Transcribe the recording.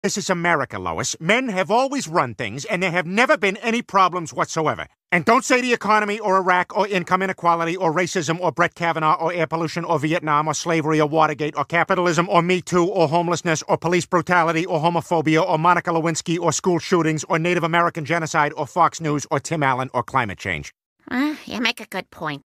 This is America, Lois. Men have always run things, and there have never been any problems whatsoever. And don't say the economy or Iraq or income inequality or racism or Brett Kavanaugh or air pollution or Vietnam or slavery or Watergate or capitalism or Me Too or homelessness or police brutality or homophobia or Monica Lewinsky or school shootings or Native American genocide or Fox News or Tim Allen or climate change. You make a good point.